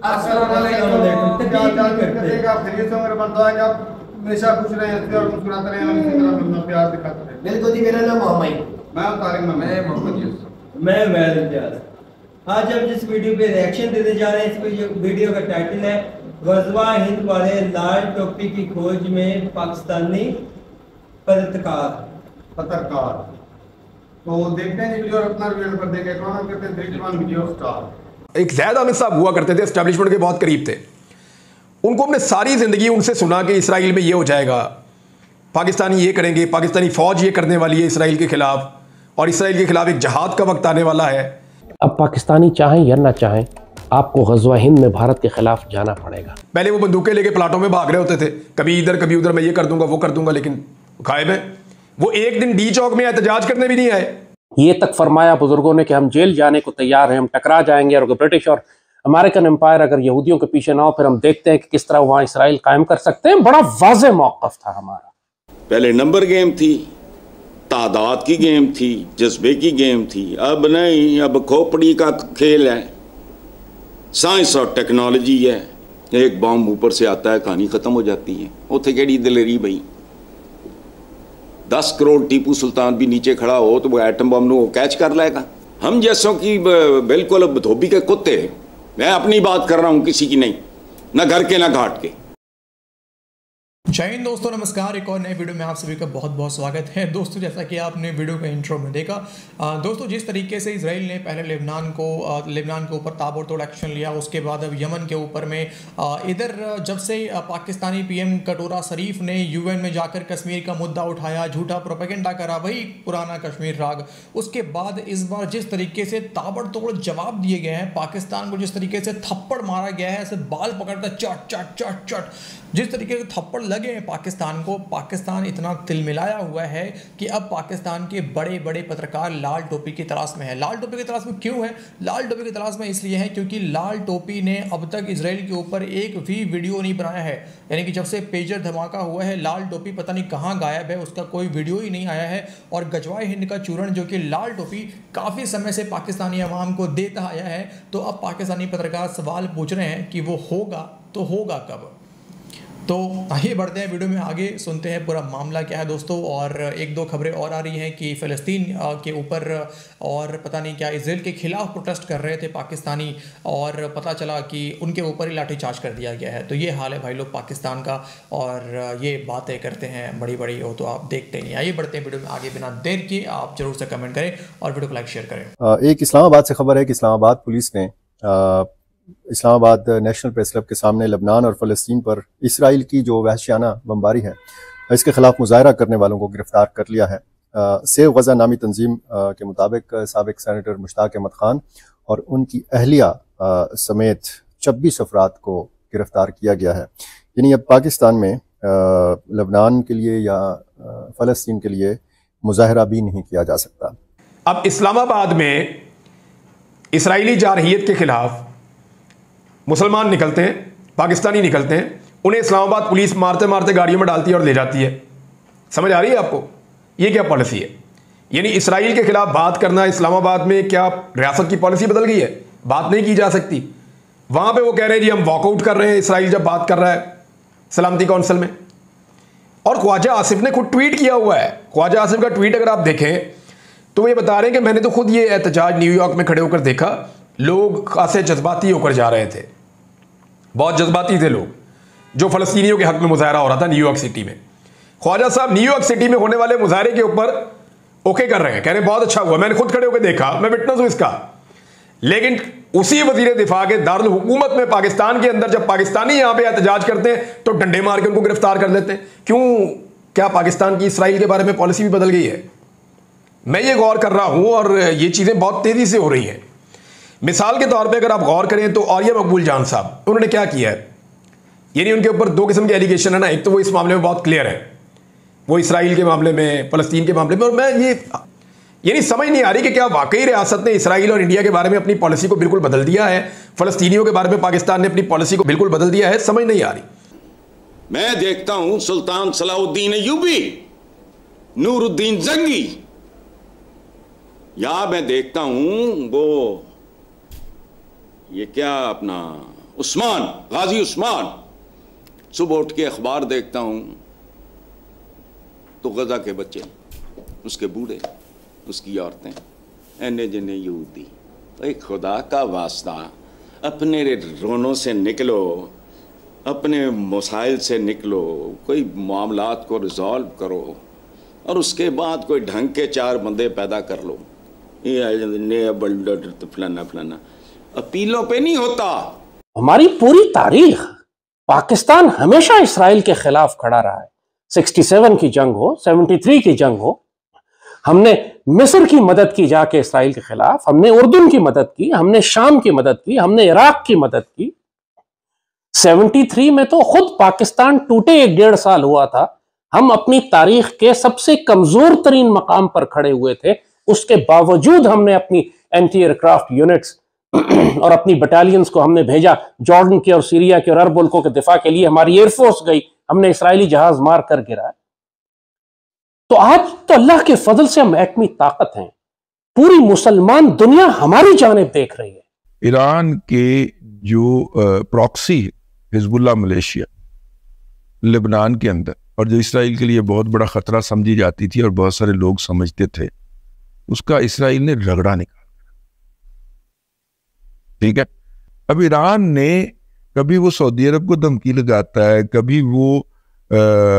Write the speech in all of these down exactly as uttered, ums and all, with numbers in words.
अस्सलाम वालेकुम। क्या करेगा खैरियत से मेरे बंदा है, आप हमेशा खुश रहें, हंसते और मुस्कुराते रहें, हम इसी तरह अपना प्यार दिखाते रहें। बिल्कुल जी। मेरा नाम मोहम्मद, मैं तारिक, मैं मोहम्मद यूसुफ, मैं वैद इम्तियाज। आज हम जिस वीडियो पे रिएक्शन देने जा रहे हैं, इस वीडियो का टाइटल है गज़वा हिंद वाले लाल टोपी की खोज में पाकिस्तानी पत्रकार पत्रकार। तो देखते हैं वीडियो और अपना रिव्यू कर देंगे। कौन करते हैं थ्री वन वीडियो स्टार। एक ज़ैद आमिर साहब हुआ करते थे, एस्टैब्लिशमेंट के बहुत करीब थे। उनको हमने सारी ज़िंदगी उनसे सुना कि इसराइल में ये हो जाएगा, पाकिस्तानी ये करेंगे, पाकिस्तानी फ़ौज ये करने वाली है इसराइल के ख़िलाफ़, और इसराइल के ख़िलाफ़ एक जहाद का वक्त आने वाला है। अब पाकिस्तानी चाहें या ना चाहें, आपको गज़वा हिंद में भारत के खिलाफ जाना पड़ेगा। पहले वो बंदूकें लेके प्लाटों में भाग रहे होते थे, कभी इधर कभी उधर, मैं ये कर दूंगा वो कर दूंगा, लेकिन गायब है। वो एक दिन डी चौक में एहतजाज करने भी नहीं आए। ये तक फरमाया बुजुर्गों ने कि हम जेल जाने को तैयार हैं, हम टकरा जाएंगे, और ब्रिटिश और अमेरिकन एम्पायर अगर यहूदियों के पीछे ना हो, फिर हम देखते हैं कि किस तरह वहां इसराइल कायम कर सकते हैं। बड़ा वाज़ेह मौक़िफ़ था हमारा। पहले नंबर गेम थी, तादाद की गेम थी, जज्बे की गेम थी। अब नहीं, अब खोपड़ी का खेल है, साइंस और टेक्नोलॉजी है। एक बॉम्ब ऊपर से आता है, कहानी खत्म हो जाती है। उथे केड़ी दिलेरी बई, दस करोड़ टीपू सुल्तान भी नीचे खड़ा हो तो वो एटम बम को कैच कर लेगा। हम जैसों की बिल्कुल धोबी के कुत्ते। मैं अपनी बात कर रहा हूं, किसी की नहीं, ना घर के ना घाट के। जय हिंद दोस्तों, नमस्कार। एक और नए वीडियो में आप सभी का बहुत बहुत स्वागत है। दोस्तों, जैसा कि आपने वीडियो के इंट्रो में देखा, आ, दोस्तों जिस तरीके से इजराइल ने पहले लेबनान को लेबनान के ऊपर ताबड़तोड़ एक्शन लिया, उसके बाद अब यमन के ऊपर में इधर जब से आ, पाकिस्तानी पीएम कटोरा शरीफ ने यूएन में जाकर कश्मीर का मुद्दा उठाया, झूठा प्रोपेगेंडा करा, वही पुराना कश्मीर राग। उसके बाद इस बार जिस तरीके से ताबड़तोड़ जवाब दिए गए हैं, पाकिस्तान को जिस तरीके से थप्पड़ मारा गया है, ऐसे बाल पकड़कर चट चट चट चट जिस तरीके से थप्पड़ लगे हैं पाकिस्तान को, पाकिस्तान इतना तिलमिलाया हुआ है कि अब पाकिस्तान के बड़े बड़े पत्रकार लाल टोपी की तलाश में है। लाल टोपी की तलाश में क्यों है? लाल टोपी की तलाश में इसलिए है क्योंकि लाल टोपी ने अब तक इजराइल के ऊपर एक भी वीडियो नहीं बनाया है। यानी कि जब से पेजर धमाका हुआ है, लाल टोपी पता नहीं कहाँ गायब है, उसका कोई वीडियो ही नहीं आया है। और गजवा हिंद का चूरण जो कि लाल टोपी काफ़ी समय से पाकिस्तानी अवाम को देता आया है, तो अब पाकिस्तानी पत्रकार सवाल पूछ रहे हैं कि वो होगा तो होगा कब। तो आइए बढ़ते हैं वीडियो में आगे, सुनते हैं पूरा मामला क्या है दोस्तों। और एक दो खबरें और आ रही हैं कि फ़लस्तीन के ऊपर और पता नहीं क्या इसराइल के खिलाफ प्रोटेस्ट कर रहे थे पाकिस्तानी, और पता चला कि उनके ऊपर ही लाठीचार्ज कर दिया गया है। तो ये हाल है भाई लोग पाकिस्तान का, और ये बातें करते हैं बड़ी बड़ी हो तो आप देखते नहीं। आइए बढ़ते हैं वीडियो में आगे, बिना देर किए आप जरूर से कमेंट करें और वीडियो को लाइक शेयर करें। एक इस्लामाबाद से खबर है कि इस्लामाबाद पुलिस ने आ, इस्लामाबाद नेशनल प्रेस क्लब के सामने लेबनान और फ़लस्तीन पर इसराइल की जो वहशियाना बमबारी है, इसके खिलाफ मुजाहरा करने वालों को गिरफ्तार कर लिया है। सेव गज़ा नामी तंजीम के मुताबिक साबिक सेनेटर मुश्ताक अहमद खान और उनकी अहलिया आ, समेत छब्बीस अफराद को गिरफ्तार किया गया है। यानी अब पाकिस्तान में लेबनान के लिए या फ़लस्तीन के लिए मुजाहरा भी नहीं किया जा सकता। अब इस्लामाबाद में इसराइली जारहियत के खिलाफ मुसलमान निकलते हैं, पाकिस्तानी निकलते हैं, उन्हें इस्लामाबाद पुलिस मारते मारते गाड़ियों में डालती है और ले जाती है। समझ आ रही है आपको? ये क्या पॉलिसी है? यानी इसराइल के खिलाफ बात करना इस्लामाबाद में क्या रियासत की पॉलिसी बदल गई है? बात नहीं की जा सकती। वहां पे वो कह रहे हैं जी हम वॉकआउट कर रहे हैं, इसराइल जब बात कर रहा है सलामती काउंसिल में। और ख्वाजा आसिफ ने खुद ट्वीट किया हुआ है। ख्वाजा आसिफ का ट्वीट अगर आप देखें तो वो ये बता रहे हैं कि मैंने तो खुद ये एहतजाज न्यूयॉर्क में खड़े होकर देखा, लोग खासे जज्बाती होकर जा रहे थे, बहुत जज्बाती थे लोग, जो फ़लस्तीनियों के हक में मुजाहरा हो रहा था न्यूयॉर्क सिटी में। ख्वाजा साहब न्यूयॉर्क सिटी में होने वाले मुजाहरे के ऊपर ओके कर रहे हैं, कह रहे हैं बहुत अच्छा हुआ, मैंने खुद खड़े होकर देखा, मैं विटनेस हूं इसका। लेकिन उसी वजीर दिफा के दारुल हुकूमत में पाकिस्तान के अंदर जब पाकिस्तानी यहां पर एहतजाज करते हैं तो डंडे मार के उनको गिरफ्तार कर लेते हैं। क्यों? क्या पाकिस्तान की इसराइल के बारे में पॉलिसी भी बदल गई है? मैं ये गौर कर रहा हूं और ये चीज़ें बहुत तेज़ी से हो रही हैं। मिसाल के तौर पे अगर आप गौर करें तो आर्या मकबूल जान साहब, उन्होंने क्या किया है, यानी उनके ऊपर दो किस्म के एलिगेशन है ना। एक तो वो इस मामले में बहुत क्लियर है, वो इसराइल के मामले में, फ़लस्तीन के मामले में, और मैं ये यानी समझ नहीं आ रही कि क्या वाकई रियासत ने इसराइल और इंडिया के बारे में अपनी पॉलिसी को बिल्कुल बदल दिया है, फ़लस्तीनियों के बारे में पाकिस्तान ने अपनी पॉलिसी को बिल्कुल बदल दिया है, समझ नहीं आ रही। मैं देखता हूं Sultan Salahuddin Ayyubi, Nuruddin Zangi, या मैं देखता हूं वो ये क्या अपना उस्मान, गाजी उस्मान। सुबह उठ के अखबार देखता हूं तो गजा के बच्चे, उसके बूढ़े, उसकी औरतें, एने जने यहूदी। एक खुदा का वास्ता, अपने रोनों से निकलो, अपने मसाइल से निकलो, कोई मामलात को रिजॉल्व करो और उसके बाद कोई ढंग के चार बंदे पैदा कर लो। ये फलाना फलाना अपीलों पे नहीं होता। हमारी पूरी तारीख पाकिस्तान हमेशा इसराइल के खिलाफ खड़ा रहा है। सड़सठ की जंग हो, तिहत्तर की जंग हो, हमने मिस्र की मदद की जाके इसराइल के खिलाफ, हमने उर्दून की मदद की, हमने शाम की मदद की, हमने इराक की मदद की। तिहत्तर में तो खुद पाकिस्तान टूटे एक डेढ़ साल हुआ था, हम अपनी तारीख के सबसे कमजोर तरीन मकाम पर खड़े हुए थे। उसके बावजूद हमने अपनी एंटी एयरक्राफ्ट यूनिट्स और अपनी बटालियंस को हमने भेजा जॉर्डन के और सीरिया के और अरब मुल्कों के दिफा के लिए। हमारी एयरफोर्स गई, हमने इसराइली जहाज मार कर गिराया। तो आज तो अल्लाह के फजल से हम एटमी ताकत हैं, पूरी मुसलमान दुनिया हमारी जानिब देख रही है। ईरान के जो प्रॉक्सी हिजबुल्लाह मलेशिया लेबनान के अंदर, और जो इसराइल के लिए बहुत बड़ा खतरा समझी जाती थी और बहुत सारे लोग समझते थे, उसका इसराइल ने रगड़ा निकाला। ठीक है, अब ईरान ने कभी वो सऊदी अरब को धमकी लगाता है, कभी वो आ,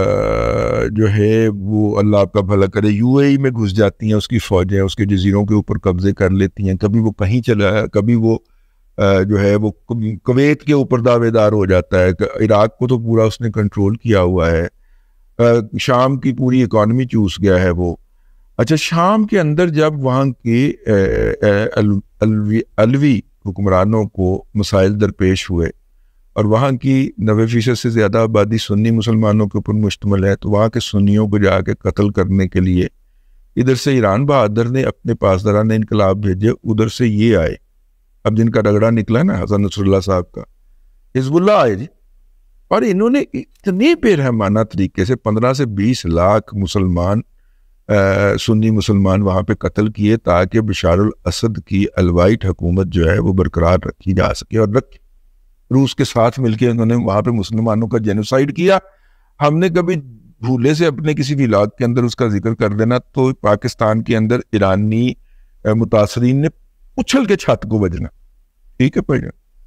जो है वो अल्लाह आपका भला करे यूएई में घुस जाती हैं उसकी फौजें, उसके जजीरों के ऊपर कब्जे कर लेती हैं, कभी वो कहीं चला, कभी वो आ, जो है वो कुवैत के ऊपर दावेदार हो जाता है। इराक को तो पूरा उसने कंट्रोल किया हुआ है, आ, शाम की पूरी इकॉनमी चूस गया है वो। अच्छा, शाम के अंदर जब वहाँ के अल, अलवी, अलवी हुक्मरानों को मसाइल दरपेश हुए और वहाँ की नब्बे फीसद से ज़्यादा आबादी सुन्नी मुसलमानों के ऊपर मुश्तमिल है, तो वहाँ के सुन्नियों को जाके कत्ल करने के लिए इधर से ईरान बहादुर ने अपने पासदारान इनकलाब भेजे, उधर से ये आए। अब जिनका रगड़ा निकला ना हसन नसरुल्लाह साहब का, हिजबुल्लाह आए जी, और इन्होंने इतने बेरहमाना तरीके से पंद्रह से बीस लाख मुसलमान आ, सुन्नी मुसलमान वहाँ पे कत्ल किए ताकि बशारुल असद की अलवाइट हुकूमत जो है वो बरकरार रखी जा सके। और रख रूस के साथ मिलकर उन्होंने वहाँ पे मुसलमानों का जेनोसाइड किया। हमने कभी भूले से अपने किसी भी इलाके के अंदर उसका जिक्र कर देना तो पाकिस्तान के अंदर ईरानी मुतासरीन ने उछल के छत को बजना। ठीक है भाई,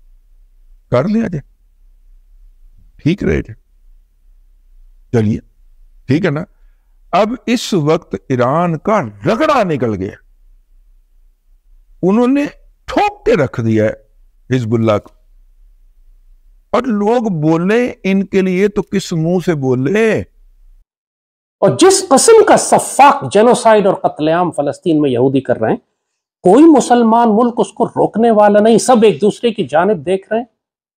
कर लिया जाए, ठीक रहे जाए, चलिए ठीक है ना। अब इस वक्त ईरान का रगड़ा निकल गया, उन्होंने ठोक के रख दिया है हिजबुल्लाह को, और लोग बोले इनके लिए तो किस मुंह से बोले। और जिस किस्म का सफाक जेनोसाइड और कत्लेआम फलस्तीन में यहूदी कर रहे हैं, कोई मुसलमान मुल्क उसको रोकने वाला नहीं, सब एक दूसरे की जानिब देख रहे हैं।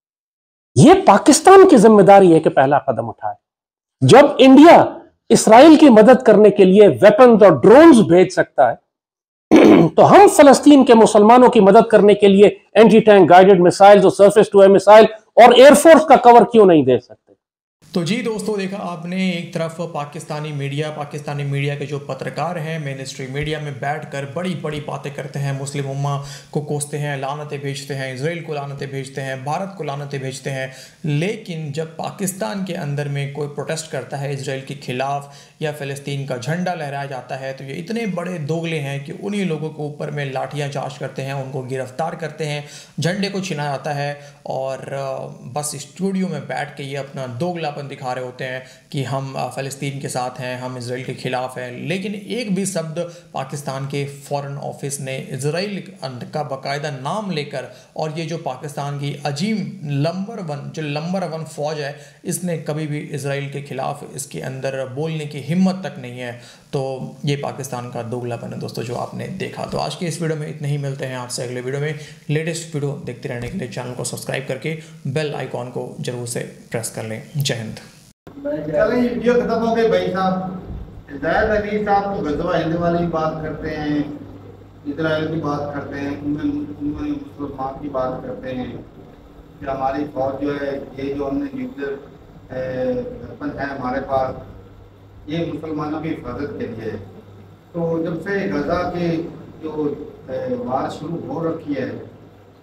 यह पाकिस्तान की जिम्मेदारी है कि पहला कदम उठाए। जब इंडिया इसराइल की मदद करने के लिए वेपन्स और ड्रोन्स भेज सकता है तो हम फलस्तीन के मुसलमानों की मदद करने के लिए एंटी टैंक गाइडेड मिसाइल्स और सरफेस टू एयर मिसाइल और एयरफोर्स का कवर क्यों नहीं दे सकते। तो जी दोस्तों, देखा आपने, एक तरफ पाकिस्तानी मीडिया पाकिस्तानी मीडिया के जो पत्रकार हैं मेन स्ट्रीम मीडिया में बैठकर बड़ी बड़ी बातें करते हैं, मुस्लिम उम्मा को कोसते हैं, लानतें भेजते हैं, इजराइल को लानतें भेजते हैं, भारत को लानतें भेजते हैं। लेकिन जब पाकिस्तान के अंदर में कोई प्रोटेस्ट करता है इजराइल के खिलाफ या फ़लस्तीन का झंडा लहराया जाता है तो ये इतने बड़े दोगले हैं कि उन्हीं लोगों के ऊपर में लाठियाँ चार्ज करते हैं, उनको गिरफ्तार करते हैं, झंडे को छिना जाता है और बस स्टूडियो में बैठ के ये अपना दोगला दिखा रहे होते हैं कि हम फ़लस्तीन के साथ हैं, हम इजराइल के खिलाफ हैं। लेकिन एक भी शब्द पाकिस्तान के फॉरेन ऑफिस ने इजराइल का बाकायदा नाम लेकर, और ये जो पाकिस्तान की अजीम नंबर वन जो नंबर वन फौज है, इसने कभी भी इजराइल के खिलाफ इसके अंदर बोलने की हिम्मत तक नहीं है। तो ये पाकिस्तान का दोगलापन है दोस्तों जो आपने देखा। तो आज के इस वीडियो में इतना ही, मिलते हैं आपसे अगले वीडियो में। लेटेस्ट वीडियो देखते रहने के लिए चैनल को सब्सक्राइब करके बेल आइकॉन को जरूर से प्रेस कर लें। जय हिंद। चलिए वीडियो खत्म हो गई भाई साहब। हिदायत अली साहब तो गज़वा हिंद वाली बात करते हैं, इजराइल की बात करते हैं, उनमें मुसलमान की बात करते हैं कि हमारी फौज जो है, ये जो हमने न्यूक्लियर वेपन है हमारे पास, ये मुसलमानों की हिफाजत के लिए। तो जब से गज़ा के जो वार शुरू हो रखी है,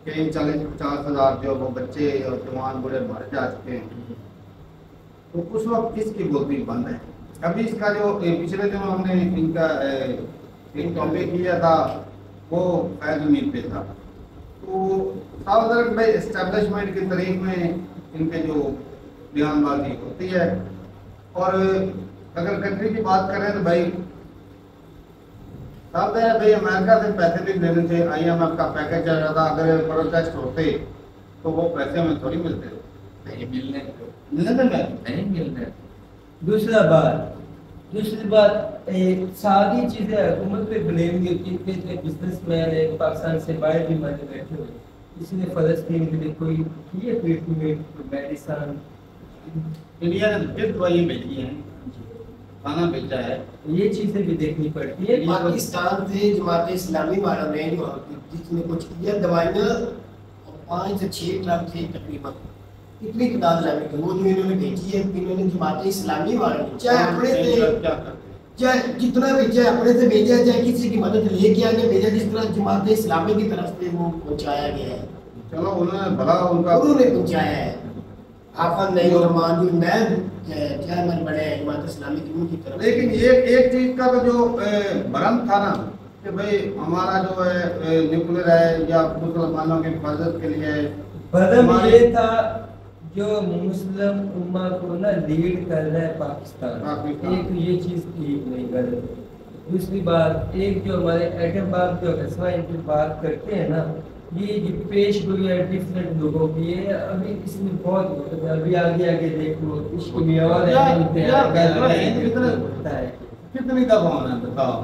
कई चालीस पचास हजार जो वो बच्चे और जवान बूढ़े मर जा चुके हैं, तो उस वक्त किसकी बोतल बंद है। अभी इसका जो पिछले दिनों हमने इनका एक टॉपिक किया था वो फैज उम्मीद पे था, तो सावधान भाई इस्टेब्लिशमेंट के तरीक में इनके जो बयानबाजी होती है। और अगर कंट्री की बात करें तो भाई साहब है भाई अमेरिका से पैसे भी देने थे, आई एम एफ का पैकेज चल रहा था, अगर प्रोटेस्ट होते तो वो पैसे हमें थोड़ी मिलते नहीं, मिलने मिलने नहीं मिलने। दूसरा बात दूसरी बात एक सारी चीज़ें हुकूमत पे ब्लेम नहीं होती कि बिजनेसमैन है पाकिस्तान से बाहर भी मर बैठे हुए, इसलिए फ़लस्तीन के लिए कोई किए ट्रीटमेंट मेडिसन इंडिया ने फिर दवाई भेजी है, खाना भेजा है, ये चीज़ें भी देखनी पड़ती है। पाकिस्तान से जमात इस्लामी वालों ने जिसने कुछ किया दवाइयाँ पाँच से छः ट्रक थे तकरीबन, इतनी तादाद लाने की वो जो इन्होंने भेजी है, इन्होंने जमात इस्लामी वालों ने चाहे अपने से चाहे जितना भी चाहे अपने से भेजा चाहे किसी की मदद लेके आने भेजा, जिस तरह जमात इस्लामी की तरफ से वो पहुँचाया गया है, चलो उन्होंने भला उनका उन्होंने पहुँचाया है। आफत नहीं रहमान जो नैब चेयरमैन बने हैं जमात इस्लामी की उनकी तरफ। लेकिन ये एक चीज़ का तो जो भ्रम था ना कि भाई हमारा जो है न्यूक्लियर है या मुसलमानों की हिफाजत के लिए भ्रम ये था जो मुस्लिम उम्मा को ना लीड कर रहा है पाकिस्तान, पाकिस्तान। एक ये चीज़ ठीक नहीं कर रहे। दूसरी बात एक जो हमारे एटम बाग जो हसवा इनकी बात करते हैं ना, ये जो पेश गोई है डिफरेंट लोगों की है, अभी इसमें बहुत अभी आगे आगे देखो इसको मियार कितनी दफा होना है बताओ,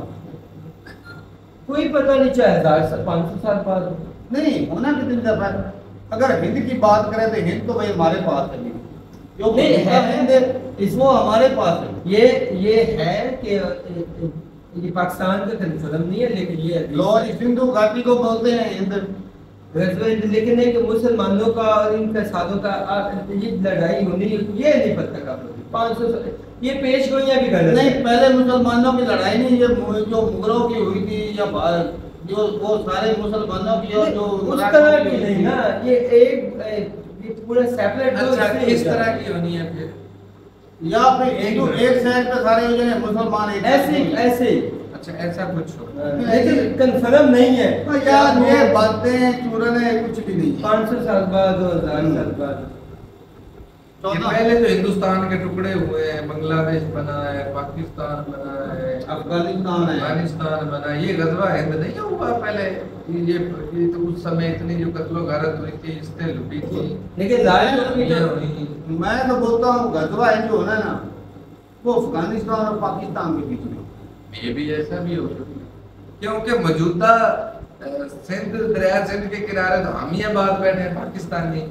कोई पता नहीं, चाहे हजार से पाँच सौ साल बाद नहीं होना कितनी दफा है। अगर हिंद की बात करें तो हिंद तो भाई हमारे पास है, जो नहीं है हिंद इसको हमारे पास है। ये ये है कि ये पाकिस्तान का कन्फर्म नहीं है, लेकिन ये लॉर्ड सिंधु घाटी को बोलते हैं हिंद, लेकिन है कि मुसलमानों का और इनके साधों का ये लड़ाई होनी ये नहीं पता कब पाँच सौ ये पेश गोइयां भी गलत नहीं, पहले मुसलमानों की लड़ाई नहीं, ये जो मुगलों की हुई थी या जो वो सारे मुसलमानों की और जो उस तरह की नहीं ना, ये एक ये पूरा सेपरेट। अच्छा किस तरह की होनी है फिर, या फिर हिंदू एक शहर पे सारे हो जाए मुसलमान एक ऐसे ऐसे अच्छा ऐसा कुछ हो, लेकिन कंफर्म नहीं है यार ये बातें चूरन है, कुछ भी नहीं। पाँच सौ साल बाद और हजार साल बाद पहले तो हिंदुस्तान के टुकड़े हुए हैं, बांग्लादेश बना है, पाकिस्तान बना है, अफगानिस्तान है, अफगानिस्तान बना है, ये गजवा हिंद नहीं हुआ पहले। ये ये तो उस समय इतनी जो कत्लो गारत हुई थी, इससे लुटी थी, लेकिन मैं तो बोलता हूँ गजवा हिंद जो होना ना वो अफगानिस्तान और पाकिस्तान के बीच में, ये भी ऐसा भी हो सकता है क्योंकि मौजूदा सिंध दरिया सिंध के किनारे तो हम ही बात बैठे हैं पाकिस्तान में,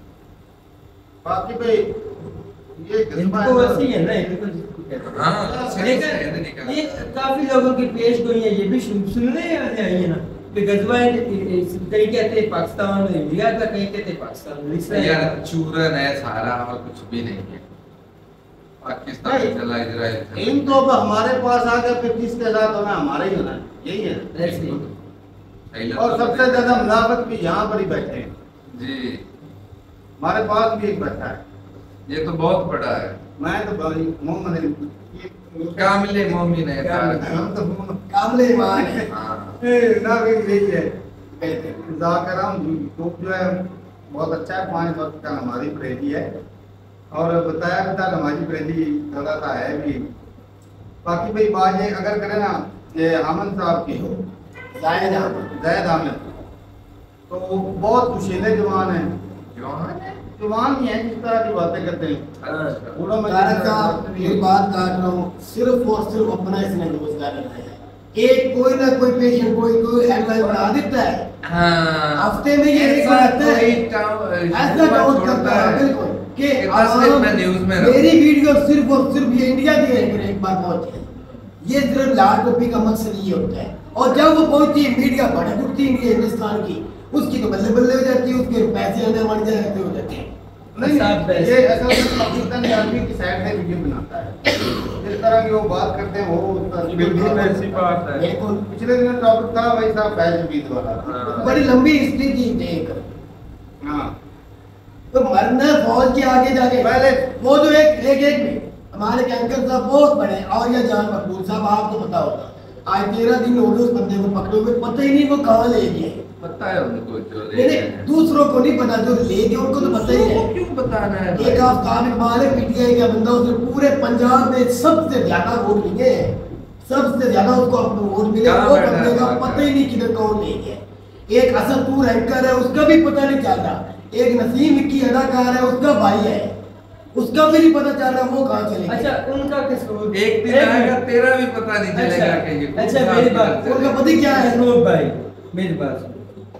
बाकी भाई ये इनको वैसे ही है ना, इनको जिसको कहते हैं। हाँ, लेकिन ये काफी लोगों की पेश गोई है, ये भी सुनने आने आई है ना कि गजवा कहीं कहते हैं पाकिस्तान इंडिया का, कहीं कहते हैं पाकिस्तान यार चूरन है सारा और कुछ भी नहीं है। पाकिस्तान चला इजराइल इन तो हमारे पास आ गए फिर किसके साथ होना, हमारा ही होना, यही है ऐसे। और सबसे ज्यादा मुनाफत भी यहाँ पर ही बैठे हैं जी, हमारे पास भी एक बैठा है, ये तो बहुत बड़ा है। मैं तो मोहम्मद कामिले मोमिन है, हम तो कामिले ईमान है, ना भी यही है। जाकराम तो जो है बहुत अच्छा है, पाँच वक्त का नमाजी परहेजी है और बताया भी था नमाजी परहेजी थोड़ा सा है भी। बाकी भाई बात ये अगर करें ना ये हामद साहब की जायद अहमद जायद अहमद तो बहुत कुशीले जवान है, जवान ही है जिस तरह की बातें करते हैं। ये बात काट रहा हूँ, सिर्फ और सिर्फ अपना इसने रोजगार बनाया है। एक कोई ना कोई पेशेंट कोई कोई हेडलाइन बना देता है, हफ्ते में ये एक आता है, ऐसा डाउट करता है बिल्कुल कि न्यूज में मेरी वीडियो सिर्फ और सिर्फ ये इंडिया के एक बार पहुंचे, ये सिर्फ लाल टोपी का मकसद ये होता है। और जब वो पहुंची मीडिया भड़क उठती है हिंदुस्तान की, उसकी तो बल्ले बल्ले हो जाती है, उसके पैसे आने मन जाते हो जाते हैं। नहीं साहब नहीं, ये असल में पाकिस्तानी आर्मी की साइड से वीडियो बनाता है, जिस तरह की वो बात करते हैं वो बिल्कुल ऐसी बात है। बिल्कुल पिछले दिन टॉपिक था भाई साहब फैज हमीद वाला। हाँ। बड़ी लंबी हिस्ट्री थी देख, हाँ तो मरना फौज के आगे जाके पहले वो जो एक एक एक में हमारे कैंकर साहब बहुत बड़े और या जान मकबूल साहब आपको पता होगा, आज तेरह दिन हो गए उस बंदे को पकड़े हुए, पता ही नहीं वो कहाँ ले गए। पता है उनको जो ले नहीं गए नहीं, हैं। दूसरों को नहीं पता, जो ले गए उनको तो पता ही है। दूसरों को क्यों बताना है एक भाई? आफ्ताब इकबाल है पीटीआई का बंदा, उसने पूरे पंजाब में सबसे ज्यादा वोट लिए हैं, सबसे ज्यादा उसको अपने वोट मिले, कहाँ वो बैठा है बंदे का वहाँ पता का? ही नहीं किधर कौन ले गया। एक असद तूर एंकर है, उसका भी पता नहीं चल रहा। एक नसीम की अदाकार है, उसका भाई है, उसका भी नहीं पता चल रहा वो कहाँ चले गए। अच्छा उनका कसूर एक दिन आएगा तेरा भी पता नहीं चलेगा अच्छा, कि ये कौन अच्छा सा मेरी आदमी बात चलेगा। उनका पता क्या है? महबूब भाई मेरी बात सुनो।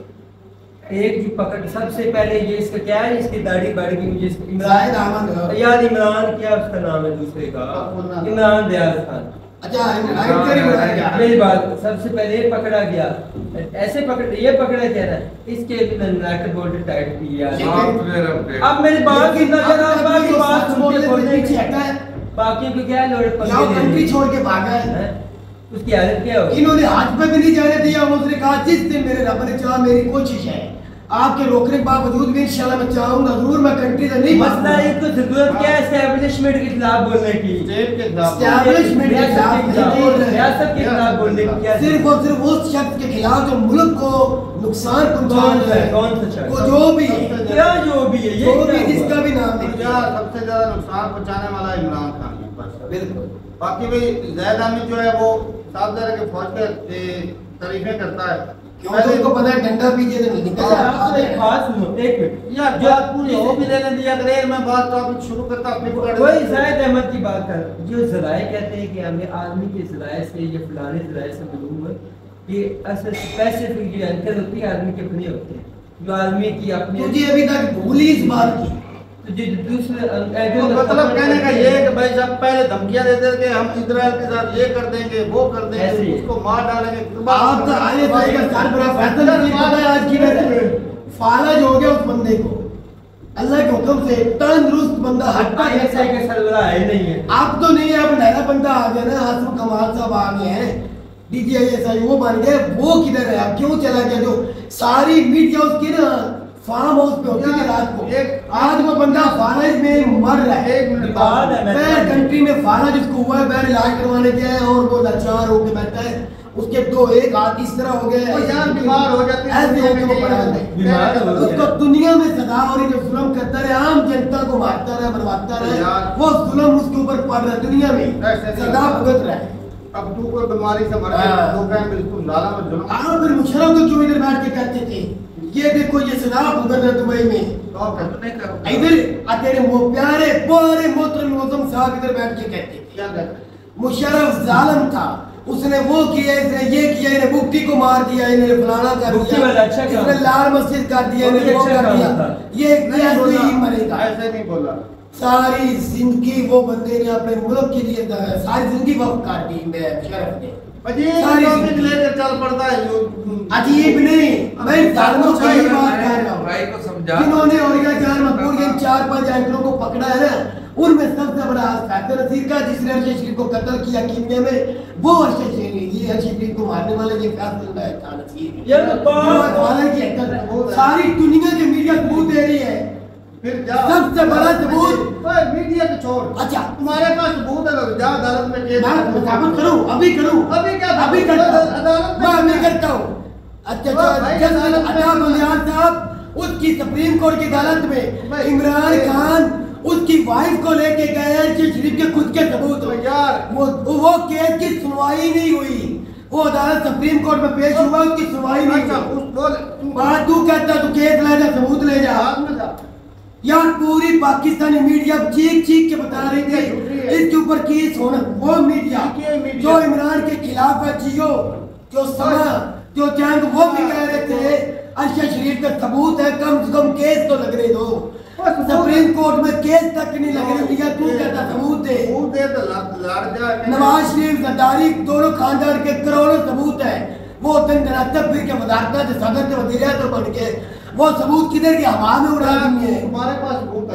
एक जो पकड़ सबसे पहले ये इसका क्या है, इसकी दाढ़ी बढ़ गई मुझे इसका जाहिद इमरान अहमद। यार इमरान क्या उसका नाम है दूसरे का, इमरान रियाज खान। अच्छा एंकर ही बनाया गया। मेरी बात, सबसे पहले ये पकड़ा गया, ऐसे पकड़ ये पकड़ा गया ना, इसके नट बोल्ट टाइट किया। Software update. अब मेरी बात सुनना जरा, अब बाकी जो बात सच सुन बोलने के से बोलने पीछे हटा है। बाकी को क्या लोड़ यहाँ कंट्री छोड़ के भागा है। हैं? उसकी हालत क्या होगी? इन्होंने हाथ पे भी नहीं जाने दिया, उसने कहा जिस दिन मेरे रब ने चाहा, मेरी कोशिश है आपके रोकने के बावजूद भी इंशाल्लाह मैं चाहूंगा जरूर, मैं कंट्री से नहीं मसला इनको जरूरत क्या है एस्टेब्लिशमेंट के खिलाफ बोलने की, स्टेट के खिलाफ Establishment के खिलाफ नहीं बोल रहे हैं। रियासत के खिलाफ बोलने की क्या सिर्फ और सिर्फ उस शख्स के खिलाफ जो मुल्क को नुकसान पहुंचा कौन सा रहा है? है, कौन सा शख्स? वो जो भी है, क्या जो भी है, ये जो क्या भी हुआ? जिसका भी नाम और लीजिए। यार सबसे ज्यादा नुकसान पहुंचाने वाला इमरान खान है बस। बिल्कुल बाकी भाई जैद हामिद जो है वो साफ जरा के फौज के तारीफें करता है, क्योंकि उनको पता है डंडा पीछे से नहीं निकल अच्छा आप एक बात सुनो, एक मिनट यार बात पूरी हो भी लेने दिया करे, मैं बात टॉपिक शुरू करता अपनी पकड़ वही जायद अहमद की बात कर, जो जराए कहते हैं कि हमें आर्मी के जराए से या फलाने जराए से मालूम है कि असल स्पेसिफिक जो एंकर होती है आर्मी के अपने होते हैं, जो आर्मी की अपनी तुझे अभी तक भूली इस बात की। तो जो दूसरे तो मतलब कहने का ये है कि भाई जब पहले धमकियां देते थे कि हम इजराइल के साथ ये कर देंगे वो कर देंगे ऐसे ही। उसको मार डालेंगे, आपका आने वाले का सरबराह फैसला नहीं पता है आज की डेट फालज हो गया उस बंदे को, अल्लाह के हुक्म से तंदुरुस्त बंदा हटता ऐसे जैसा के सरबराह है नहीं है। आप तो नहीं है, अब नया बंदा आ गया ना, आसम कमाल साहब आ गए हैं, डीजीआईएसआई वो बन गए, वो किधर है, अब क्यों चला गया? जो सारी मीडिया उसकी ना फार्म हाउस पे होती थी रात को, आज वो बंदा फालज में मर रहा है। एक मिनट बात है, मैं- बैर कंट्री में फालज जिसको हुआ है, बैर इलाज करवाने गया है और वो लाचार होके बैठा है, उसके दो एक हाथ इस तरह हो गए, वो यार बीमार हो जाते हैं, ऐसे होके वो पड़ा है। बीमार हो गया। उसको दुनिया में सजा हो रही, जो जुल्म करता रहे, आम जनता को मारता रहे, बर्बादता रहे, यार। वो जुल्म उसके ऊपर पड़ रहा है दुनिया में, ऐसे नहीं सजा होता। भुगत रहा है। अब तू कोई बीमारी से मर हाँ। गया तो कहें बिल्कुल लाला में जुल्म हाँ फिर मुशर्रफ तो क्यों इधर बैठ के कहते थे ये देखो ये सजा भुगत रहा है दुबई में, तो अपने करो। इधर आ तेरे वो प्यारे प्यारे मोहतरम मौसम साहब इधर बैठ के कहते थे क्या कहते मुशर्रफ जालिम था, उसने वो किया, इसने ये किया, इन्हें मुफ्ती को मार दिया, इन्हें फलाना कर मुफ्ती दिया, वाला अच्छा काम इसने लाल मस्जिद कर दिया, वो भी इन्हें वो अच्छा कर काम दिया, था। ये नहीं ऐसे बोला, ही मरेगा। ऐसे नहीं बोला। सारी जिंदगी वो बंदे ने अपने मुल्क के लिए दा- सारी जिंदगी वक्त काट दी मैं शरफ ने, अजीब सारी टॉपिक जिंदगी। लेकर चल पड़ता है जो अजीब नहीं, मैं जालिमों की ही बात कर रहा हूँ भाई को समझा जिन्होंने औरंगा जान मकबूल के चार पांच एंकरों को पकड़ा है ना, उनमें सबसे बड़ा फैसल नसीर का जिसने अरशद शरीफ को कत्ल किया कीनिया में, वो अरशद शरीफ, ये अरशद शरीफ को मारने वाले ये फैसल था नसीर। यार तो बात- वो वाले की हकीकत सारी दुनिया की मीडिया सबूत दे रही है, फिर जा सबसे बड़ा सबूत। ओए, मीडिया को छोड़, अच्छा तुम्हारे पास सबूत है तो जा अदालत में केस मैं मुताबिक करूं, अभी करूं, अभी क्या अभी करता हूं, अदालत में मैं अभी करता हूं। अच्छा ओ भाई, अच्छा जज अदालत में- अता बलियान साहब उसकी सुप्रीम कोर्ट की अदालत में भाई, इमरान भाई। खान उसकी वाइफ को लेके गए हैं, कि शरीफ के खुद के सबूत तो यार वो वो केस की सुनवाई नहीं हुई, वो अदालत सुप्रीम कोर्ट में पेश हुआ, उसकी सुनवाई नहीं अच्छा हुई। उस बोल तू बात तू कहता तू केस ले जा, सबूत ले जा। बाद में जा यार पूरी पाकिस्तानी मीडिया चीख चीख के बता रही थी इसके ऊपर केस होना, वो मीडिया ये मीडिया। जो इमरान के खिलाफ है, जियो जो समा जो जंग, वो भी कह रहे थे अरशद शरीफ का सबूत है, कम से कम केस तो लगने दो। सुप्रीम कोर्ट में केस तक नहीं लगने दिया, तू कहता सबूत दे। सबूत दे तो लड़ लड़ जा नवाज शरीफ जरदारी दोनों खानदान के करोड़ों सबूत है, वो दिन दरातर फिर के वजारत सदर के वजीर तो बन के वो सबूत किधर की हवा में उड़ा दिए हैं। तुम्हारे पास सबूत है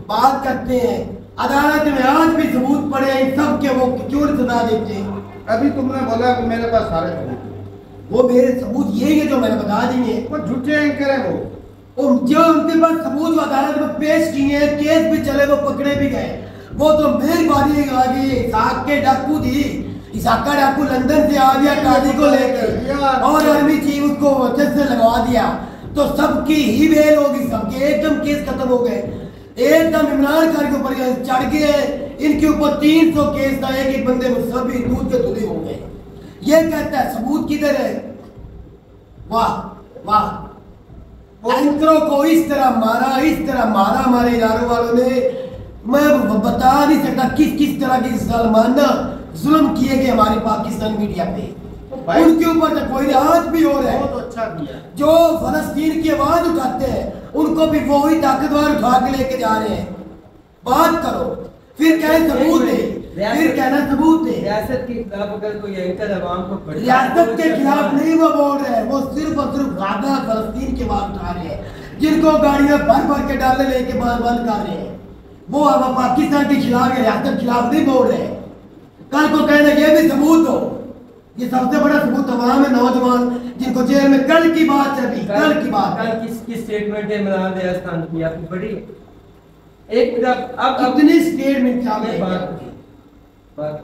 बात करते हैं, अदालत में आज भी सबूत पड़े हैं, इन सब के वो क्यों सजा देते हैं? अभी तुमने बोला कि मेरे पास सारे सबूत हैं। वो मेरे सबूत यही है जो मैंने बता दिए। वो झूठे एंकर हैं वो। वो जो उनके पास सबूत जो अदालत में पेश किए हैं, केस भी चले, वो पकड़े भी गए, वो तो मेहरबानी आ गई इसाक के डाकू थी। इसाक का डाकू लंदन से आ गया काजी को लेकर और आर्मी चीफ उसको वचन से लगवा दिया, तो सबकी ही बेल होगी, सबके एकदम केस खत्म हो गए। एकदम इमरान खान के ऊपर चढ़ गए, इनके ऊपर तीन सौ केस था, एक एक बंदे में सभी दूध के धुले हो गए। ये कहता है सबूत किधर है? वाह वाह, एंकरों को इस तरह मारा, इस तरह मारा हमारे इदारों वालों ने, मैं बता नहीं सकता किस किस तरह की सलमाना जुल्म किए गए हमारे पाकिस्तान मीडिया पे। उनके ऊपर तो कोई आज भी हो रहा है। बहुत अच्छा किया। जो फलस्तीन की आवाज उठाते हैं उनको भी वो ही ताकतवर उठा के लेके जा रहे हैं। बात करो, फिर कहे सबूत है, फिर कहना सबूत है। रियासत के खिलाफ अगर कोई एंकर अवाम को रियासत के खिलाफ नहीं वो बोल रहे हैं, वो सिर्फ और सिर्फ गाजा फलस्तीन की बात उठा रहे हैं, जिनको गाड़ियां भर भर के डाले लेके बंद कर रहे हैं, वो अब पाकिस्तान के खिलाफ या रियासत के खिलाफ नहीं बोल रहे। कल को कहना ये भी सबूत हो, ये सबसे बड़ा सबूत तमाम है नौजवान जिनको जेल में, कल की बात है अभी, कल की बात। कल किसकी स्टेटमेंट है इमरान रियाज खान की, आपकी बड़ी एक तरफ अब कितनी स्टेटमेंट सामने बात बात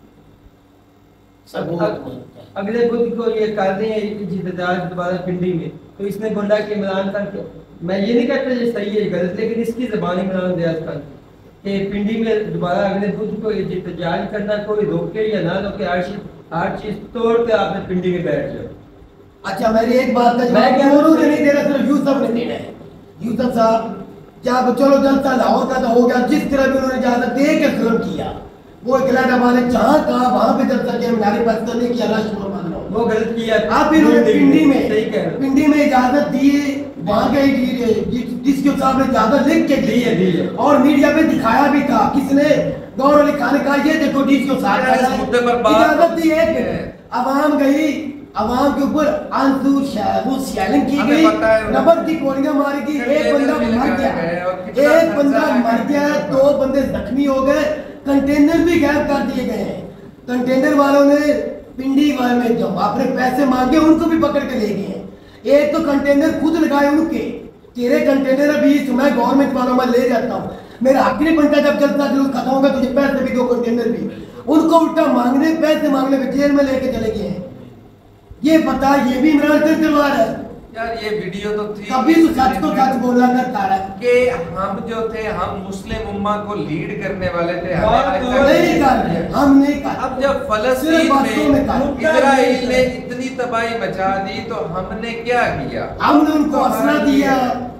अगले बुध को ये कर रहे हैं जिद्दाज दोबारा पिंडी में, तो इसने बोला कि इमरान खान के, मैं ये नहीं कहता ये सही है गलत, लेकिन इसकी जबान इमरान रियाज खान के पिंडी में दोबारा अगले बुध को ये जिद्दाज करना, कोई रोके या ना रोके, हर चीज हर चीज तोड़ के आपने पिंडी में बैठ जाओ। अच्छा मेरी एक बात का जवाब दोनों ने नहीं दे रहा, सिर्फ यूसुफ ने देना है। यूसुफ साहब क्या चलो जलसा लाहौर का तो हो गया, जिस तरह भी उन्होंने इजाजत दे के जुल्म किया, वो इकलाटा वाले जहाँ कहा वहाँ पे जलसा किया, हमारे पास नहीं किया, राष्ट्र मान लो वो गलत किया। आप इन्होंने पिंडी में सही कह रहे, पिंडी में इजाजत दी, वहाँ गई जिसके साहब ने इजाजत लिख के दी है और मीडिया पे दिखाया भी था, किसने? गौरव अली खान ने कहा ये देखो डीसीओ साहब इजाजत दी है। अवाम गई, अवाम के ऊपर आंसू शेलिंग की गई, रबर की गोलियां मारी गई, एक बंदा मर गया, एक बंदा मर गया, दो बंदे जख्मी हो गए, कंटेनर भी गायब कर दिए गए हैं। कंटेनर वालों ने पिंडी वाले में जो अपने पैसे मांगे उनको भी पकड़ के ले गए हैं। एक तो कंटेनर खुद लगाए उनके, तेरे कंटेनर अभी मैं गवर्नमेंट वालों में ले जाता हूँ, मेरा हक नहीं बनता, जब चलता जुलूस खत्म होगा तुझे पैसे भी दो, कंटेनर भी, उनको उल्टा मांगने पैसे मांगने में जेल में लेके चले गए हैं। ये पता ये भी इमरान खान तलवार है यार। ये वीडियो तो थी, कभी तो सच तो सच बोला करता है कि हम जो थे, हम मुस्लिम उम्मा को लीड करने वाले थे, नहीं कर रहे, हम नहीं कर। अब जब फलस्तीन में इजराइल ने इतनी तबाही मचा दी तो हमने क्या किया? हमने उनको असला दिया,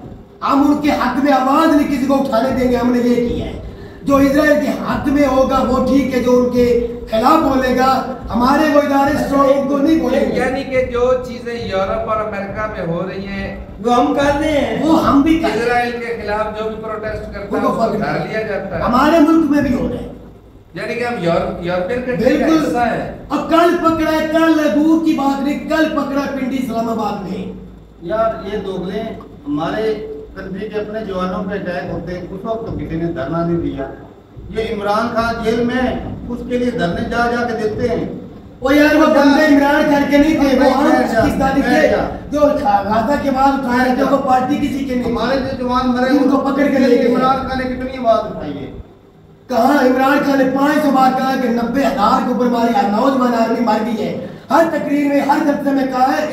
हम उनके हक में आवाज नहीं किसी को उठाने देंगे, हमने ये किया है। जो इजराइल के हक में होगा वो ठीक है, जो उनके खिलाफ बोलेगा हमारे वो इदारे स्ट्रॉन्ग उनको नहीं बोलेंगे। यानी कि जो चीजें यूरोप और अमेरिका में हो रही हैं वो हम कर रहे हैं, वो हम भी कर, इजराइल के खिलाफ जो भी प्रोटेस्ट करता है उसको उतार लिया जाता है, हमारे मुल्क में भी हो रहे हैं। यानी कि हम यूरोपियन कंट्री का हिस्सा है। अब कल पकड़ा है, कल दूर की बात नहीं, कल पकड़ा पिंडी इस्लामाबाद में। यार ये दोगले हमारे कंट्री के अपने जवानों पे अटैक होते हैं, उस वक्त तो किसी ने धरना नहीं दिया। ये इमरान खान जेल में उसके लिए धरने जा जा के देते हैं। वो यार वो बंदे इमरान खान के नहीं थे, वो आम पाकिस्तानी थे जो गाजा के बाद उठाए थे, वो पार्टी किसी के नहीं। हमारे जो जवान मरे उनको पकड़ के ले गए। इमरान खान ने कितनी बात उठाई है? कहाँ इमरान खान ने पाँच सौ बार कहा कि नब्बे हजार के ऊपर हमारी नौजवान आर्मी मर गई है। हर तकरीर में हर जलसे में कहा है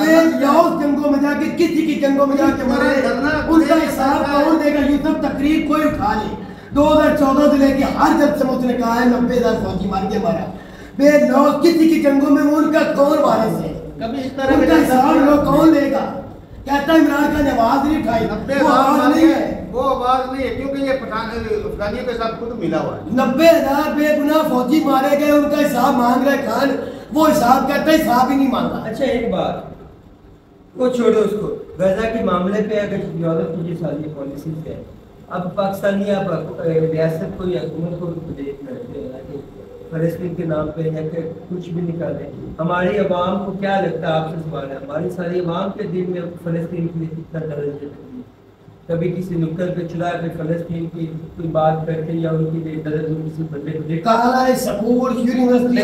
जंगों में जाके किसी की जंगों में जाके मरे, उनका हिसाब कौन देगा? यूसुफ तकरीर कोई उठा ले, दो हजार चौदह से लेके हर जलसे में उसने कहा है नब्बे हजार फौजी मार के मारा, बेलौस किसी की जंगों में उनका कौन वारिस है? कभी इस तरह उनका हिसाब लोग कौन लेगा? कहता है इमरान खान ने आवाज नहीं उठाई, वो आवाज नहीं है, वो आवाज नहीं है क्योंकि ये पठान अफगानियों के साथ खुद मिला हुआ है। नब्बे हजार बेगुनाह फौजी मारे गए, उनका हिसाब मांग रहे खान, वो हिसाब कहता है हिसाब ही नहीं मांगा। अच्छा एक बात वो छोड़ो, उसको गजा के मामले पे अगर यूरोप की सारी पॉलिसी है, अब पाकिस्तानी आप रियासत को या हुकूमत को भी फलस्तीन के नाम पे है कि कुछ भी निकाल रहे, हमारी अवाम को क्या लगता है? आपसे सवाल है, हमारी सारी अवाम के दिल में फलस्तीन के लिए कितना दर्द है? कभी किसी नुक्कड़ पे चुरा के फलस्तीन की कोई बात करके या उनकी बेइज्जती में किसी बंदे को देखा काला स्कूल यूनिवर्सिटी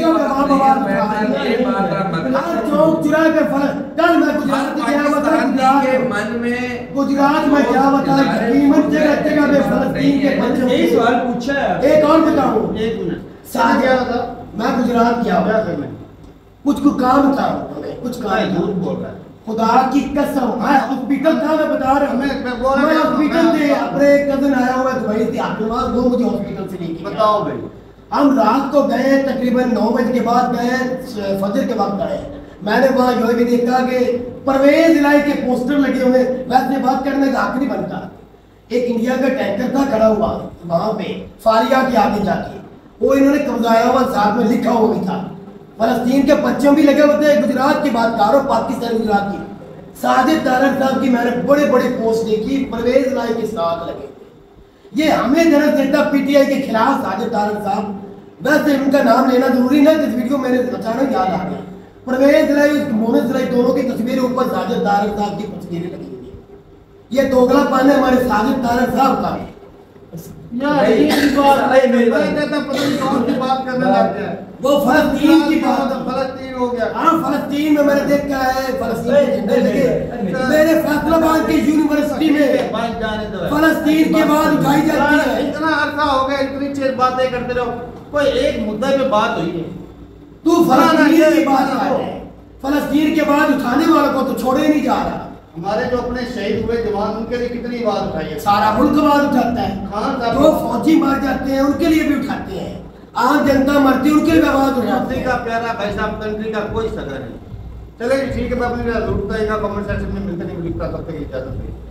चौक चुरा के फल कल मैं गुजरात गया गुजरात के मन में गुजरात में क्या बता तकरीबन जगह जगह पे फलस्तीन के बच्चों यही सवाल पूछा है। एक और बताऊं, एक मिनट साथ क्या होता मैं गुजरात गया क्या करना कुछ कुछ काम था कुछ काम झूठ बोल रहा है। खुदा की कसम मैं हॉस्पिटल था मैं बता रहा हूँ मैं- मैं बोल रहा मैं हूँ, हॉस्पिटल मैं- से अपने कजन आया हुआ है दुबई से आपके पास दो मुझे हॉस्पिटल से लेके गया। बताओ भाई। हम रात को गए तकरीबन नौ बजे के बाद गए फजर के वक्त गए। मैंने वहाँ जो है कि देखा कि परवेज इलाही के पोस्टर लगे हुए वैसे बात करने का हक नहीं बनता। एक इंडिया का टैंकर था खड़ा हुआ वहाँ पे फारिया के आगे जाके वो इन्होंने कब्जाया हुआ साथ में लिखा हुआ भी था फलस्तीन के बच्चों भी लगे हुए थे। गुजरात की बात कर रहा हूँ पाकिस्तान गुजरात की साजिद तारक साहब की मैंने बड़े बड़े पोस्ट देखी परवेज इलाही के साथ लगे थे। ये हमें दरअसल देता पीटीआई के खिलाफ साजिद तारक साहब वैसे उनका नाम लेना जरूरी ना इस वीडियो मेरे अचानक याद आ गया। परवेज इलाही मोहम्मद इलाही दोनों की तस्वीरें ऊपर साजिद तारक साहब की तस्वीरें लगी हुई है। ये दोगला पाने हमारे साजिद तारक साहब का यार ये बात नहीं मैं कहता पता नहीं कौन सी बात करने लग गया वो फलस्तीन की बात फलस्तीन हो गया। हाँ फलस्तीन में मैंने देखा है फलस्तीन के झंडे लगे मेरे फैसलाबाद की यूनिवर्सिटी में फलस्तीन के बाद उठाई जाती है। इतना अरसा हो गया इतनी चेर बातें करते रहो कोई एक मुद्दे पे बात हुई है। तू फलस्तीन की बात कर रहा है फलस्तीन के बाद उठाने वालों को तो छोड़े नहीं जा रहा। हमारे जो अपने शहीद हुए जवान उनके लिए कितनी बात उठाई है। सारा मुल्क बात उठाता है। खान साहब जो फौजी मार जाते हैं उनके लिए भी उठाते हैं। आम जनता मरती है उनके लिए भी आवाज उठाते कंट्री हैं। का प्यारा भाई साहब कंट्री का कोई सदर नहीं। चलिए ठीक है मैं अपनी जरूरत है कमेंट सेक्शन में मिलते नहीं मिलता तब तक इजाजत है।